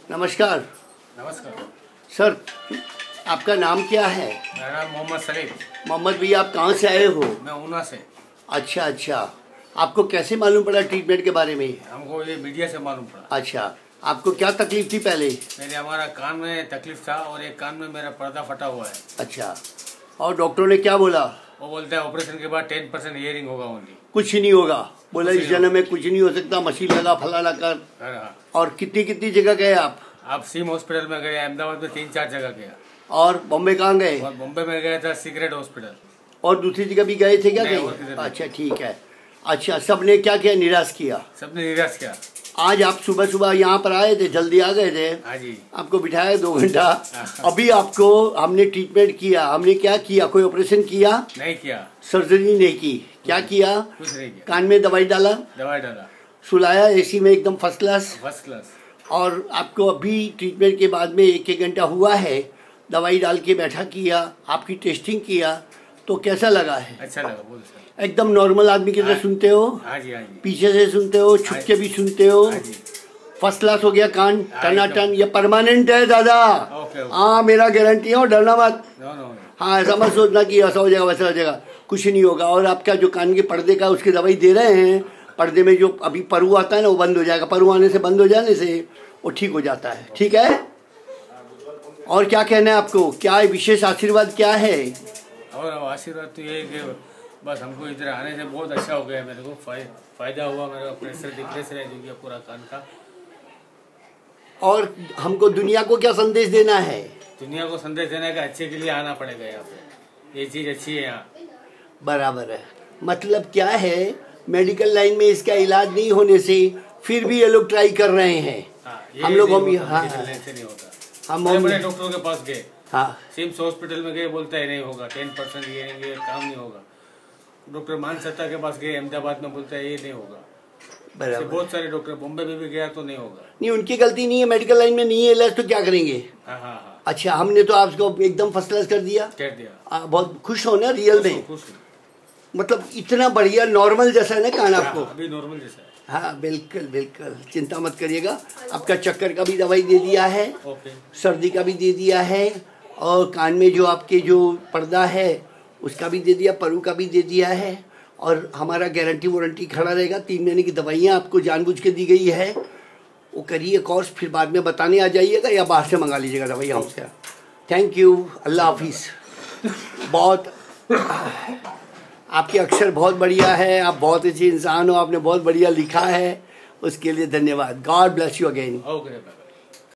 नमस्कार। नमस्कार सर, आपका नाम क्या है? मेरा नाम मोहम्मद सलीम। मोहम्मद भैया, आप कहाँ से आए हो? मैं ऊना से। अच्छा अच्छा, आपको कैसे मालूम पड़ा ट्रीटमेंट के बारे में? हमको ये मीडिया से मालूम पड़ा। अच्छा, आपको क्या तकलीफ थी पहले? मेरे हमारा कान में तकलीफ था और एक कान में मेरा पर्दा फटा हुआ है। अच्छा, और डॉक्टरों ने क्या बोला? वो बोलते हैं ऑपरेशन के बाद 10% हियरिंग होगा ओनली। कुछ नहीं होगा, बोला इस जन्म में कुछ नहीं हो सकता, मशीन लगा फलाना कर। हाँ। और कितनी कितनी जगह गए आप? सिम हॉस्पिटल में गए, अहमदाबाद में 3-4 जगह गया। और बॉम्बे कहाँ गए? और बॉम्बे में गया था सीक्रेट हॉस्पिटल। और दूसरी जगह भी गए थे क्या नहीं, कहीं? अच्छा ठीक है। अच्छा, सबने क्या किया, निराश किया? सबने निराश किया। आज आप सुबह सुबह यहाँ पर आए थे, जल्दी आ गए थे। हाँ जी। आपको बिठाया 2 घंटा। अभी आपको हमने ट्रीटमेंट किया। हमने क्या किया? कोई ऑपरेशन किया? नहीं किया। सर्जरी नहीं की? क्या किया? कुछ नहीं किया। कान में दवाई डाला? दवाई डाला। सुलाया एसी में एकदम फर्स्ट क्लास? First class. और आपको अभी ट्रीटमेंट के बाद में 1-1 घंटा हुआ है, दवाई डाल के बैठा किया, आपकी टेस्टिंग किया, तो कैसा लगा है? अच्छा लगा। बोल सर। एकदम नॉर्मल आदमी की तरह सुनते हो? हाँ जी, हाँ जी। पीछे से सुनते हो, छुप के भी सुनते हो? हाँ जी। फर्स्ट क्लास हो गया कान, टनाटन। ये परमानेंट है दादा। हाँ, मेरा गारंटी है, और डरना मत। हाँ, ऐसा मत सोचना कि ऐसा हो जाएगा वैसा हो जाएगा, कुछ नहीं होगा। और आपका जो कान के पर्दे का उसकी दवाई दे रहे हैं, पर्दे में जो अभी परु आता है ना, वो बंद हो जाएगा। परु आने से, बंद हो जाने से वो ठीक हो जाता है। ठीक है? और क्या कहना है आपको? क्या विशेष आशीर्वाद क्या है? और आशीर्वाद तो ये कि बस हमको इधर आने से बहुत अच्छा हो गया। मेरे को फायदा हुआ। मेरा प्रेशर डिप्रेशन है जो कि पूरा कान का। और हमको दुनिया को क्या संदेश देना है? दुनिया को संदेश देने का अच्छे के लिए आना पड़ेगा यहाँ पे। ये चीज़ अच्छी है यहाँ। बराबर है। मतलब क्या है, मेडिकल लाइन में इसका इलाज नहीं होने से फिर भी ये लोग ट्राई कर रहे हैं। हम लोग हम बड़े डॉक्टरों के पास गए। हाँ, सिम्स हॉस्पिटल में गए, बोलता है नहीं होगा, 10% ये काम नहीं होगा। डॉक्टर मान सत्ता के पास गए अहमदाबाद में, बोलता है ये नहीं होगा। बराबर। बहुत सारे डॉक्टर, बॉम्बे में भी गया तो नहीं होगा। नहीं, उनकी गलती नहीं है, मेडिकल लाइन में नहीं है इलाज, तो क्या करेंगे? हाँ हाँ हाँ। अच्छा, हमने तो आपको एकदम फर्स्ट क्लास कर दिया। बहुत खुश हो ना? रियल में खुश। मतलब इतना बढ़िया, नॉर्मल जैसा है ना कान आपको? अभी नॉर्मल जैसा है। हाँ, बिल्कुल बिल्कुल, चिंता मत करिएगा। आपका चक्कर का भी दवाई दे दिया है, सर्दी का भी दे दिया है, और कान में जो आपके जो पर्दा है उसका भी दे दिया, परु का भी दे दिया है। और हमारा गारंटी वारंटी खड़ा रहेगा। 3 महीने की दवाइयाँ आपको जानबूझ के दी गई है। वो करिए कोर्स, फिर बाद में बताने आ जाइएगा या बाहर से मंगा लीजिएगा दवाई हमसे। थैंक यू, अल्लाह हाफिज़। बहुत आपके अक्षर बहुत बढ़िया है, आप बहुत अच्छे इंसान हो, आपने बहुत बढ़िया लिखा है, उसके लिए धन्यवाद। God bless you again. Okay.